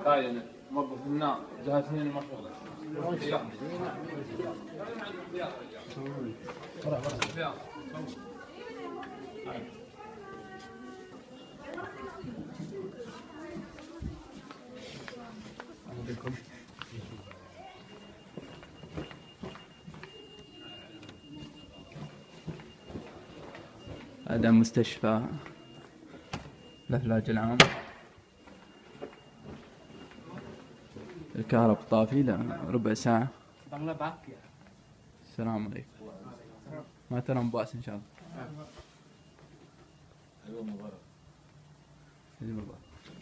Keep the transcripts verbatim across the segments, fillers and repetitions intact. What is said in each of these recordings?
كاين موظف لنا جهازين ما شغل. هذا مستشفى العلاج العام. الكهرب طافي له ربع ساعة. السلام عليكم. ما ترى مباس إن شاء الله. أيوة مبارك. أيوة مبارك.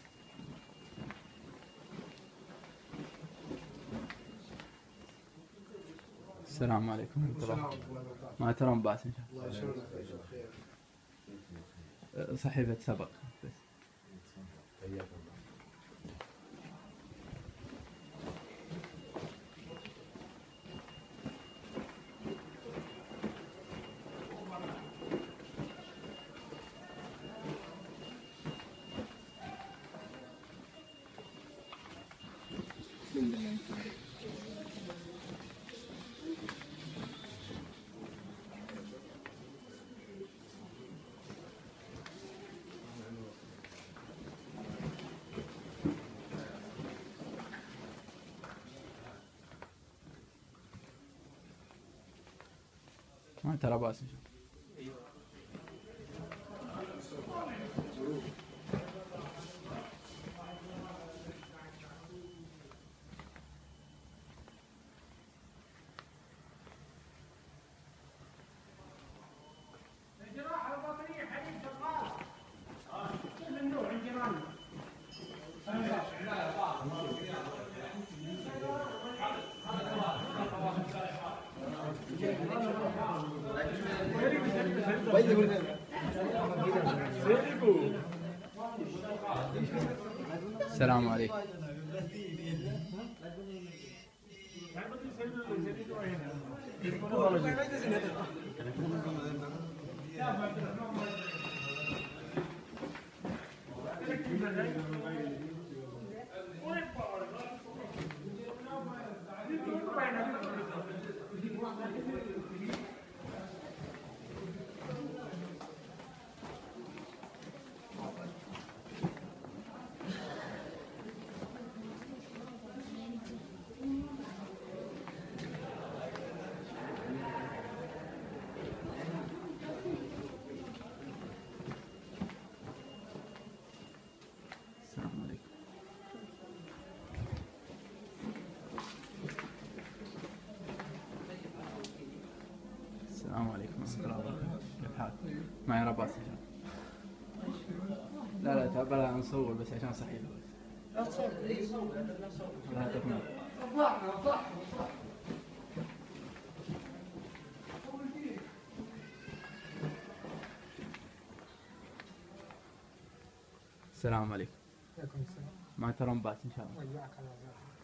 السلام عليكم ورحمة الله. ما ترى مباس إن شاء الله. صحيفة سبق بس. ما ترى باس إن شاء الله. السلام عليكم. السلام عليكم ورحمة الله وبركاته. كيف حالك؟ معي رباط إن شاء الله. لا لا تبغى نصور بس عشان صحيفة بس. لا تصور. لا تكمل. السلام عليكم. وعليكم السلام. مع ترمبات إن شاء الله. وياك الله.